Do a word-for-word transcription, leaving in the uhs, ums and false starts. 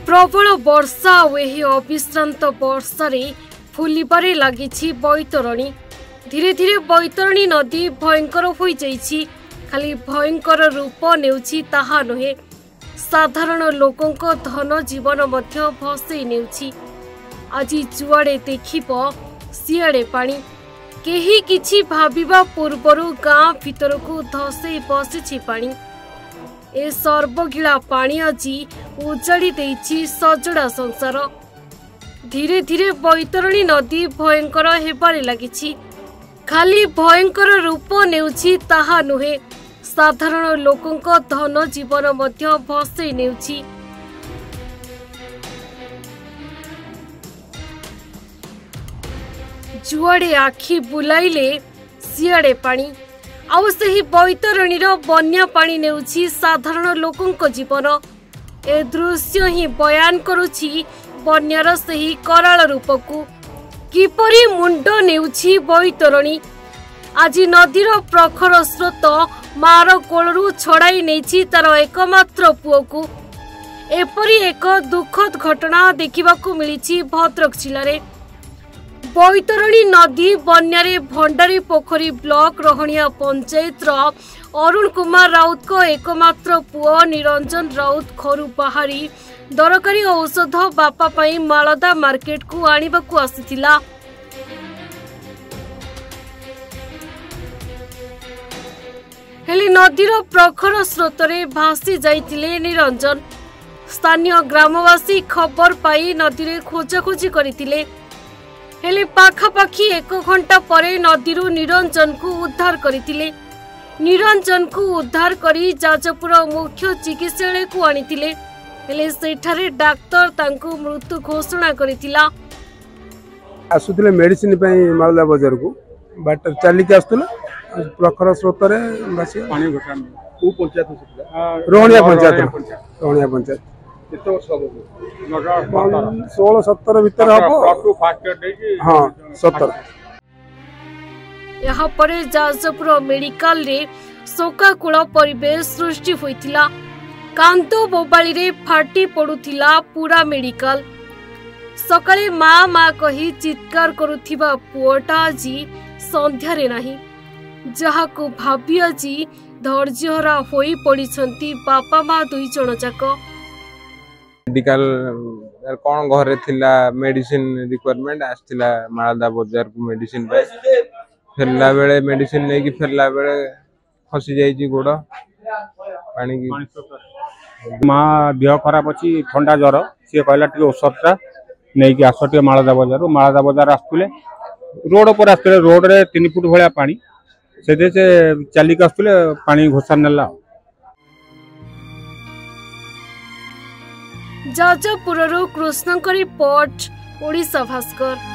प्रबल वर्षा और यही अविश्रांत वर्षारे फुलिबारे लागिछि बैतरणी। धीरे धीरे बैतरणी नदी भयंकर हो जाइछि। खाली भयंकर रूप नेउछि ताहा नुहे, साधारण लोकंक धन जीवन मध्य भसई नेउछि। आज जुआड़े देखिब सियाड़े पानी। केही किछि भाबिबा पूर्वरु गाँ भितरकु धसई बसिछि पानी। ए सर्वगिला पानी আজি उजाड़ी देइछि सजड़ा संसार। धीरे धीरे बैतरणी नदी भयंकर हेबारे लागिछि। खाली भयंकर रूप नेउछि ताहा नुहे, साधारण लोकंक धन जीवन मध्य भसई नेउछि। जुआड़े आखि बुलाइले सियाड़े पानी। आउ सही बैतरणीर बन्या पानी नेउछि साधारण लोकंक जीवन। ए दृश्य ही बयान करुछि बन्यार सही कराल रूपकु। किपरि मुंड नेउछि बैतरणी। आज नदीर प्रखर स्रोत मार कोलरू छड़ाई नेछि तार एकमात्र पुओकु। एपरि एक दुखद घटना देखिबाकु मिलिछि भद्रक जिल्लारे। बैतरणी नदी बन्यारे भंडारी पोखरी ब्लॉक रोहणिया पंचायत अरुण कुमार राउत को एकमात्र पुओ निरंजन राउत घरु बाहरी दरकारी औषध बापा पाई मालदा मार्केट को आनिबाकु आसिथिला। हेले नदीर प्रखर स्रोतरे भासी जाइतिले निरंजन। स्थानीय ग्रामवासी खबर पाई नदीरे खोजाखोजी करथिले। हेले पाखापाखि एक घंटा परे नदीरू निरंजन को उद्धार करथिले। निरंजन को उद्धार करी जाजपुर मुख्य चिकित्सालय को आनिथिले। हेले सेठारे डाक्टर तांको मृत्यु घोषणा करथिला। आसुथिले मेडिसिन पई मालदा बाजार को बाट चालिक आसुथिला। प्रखर स्रोत रे बासी पानी घटना को पंचायत रोहणिया पंचायत रोहणिया पंचायत सोलह सत्तर भीतर हाँ सत्तर। यहाँ परे जाजपुर मेडिकल रे शोकाकूल परिवेश सृष्टि होइतिला। कांतो बोबाली रे फाटी पड़ुथिला पूरा मेडिकल। सकाळे माँ माँ कही चित्कार करुथिबा पुओटा जी संध्यारे नाही, जहाकु भाबी আজি धैर्यहरा होई पड़िछंती बापा माँ दुई जण जाक। मेडिकल कौन घरे थिला मेडिसिन रिक्वायरमेंट आसथिला मालदा बाजार को मेडिसिन पे फेरला बेले मेडिसिन लेकी फेरला बेले फसी जाईची गोड़ पानी की। माँ देह खराब अच्छी ठंडा ज्वर सी कहला टे औषधटा नहीं कि आस टे मालदा बाजार मालदा बाजार आसुले रोड पर आसुले रोड रे तीन फुट भाया पानी से चलिक आसुले पानी घोषा नेला। जाजपुरରୁ କୃଷ୍ଣଙ୍କ ରିପୋର୍ଟ ଓଡ଼ିଶା ଭାସ୍କର।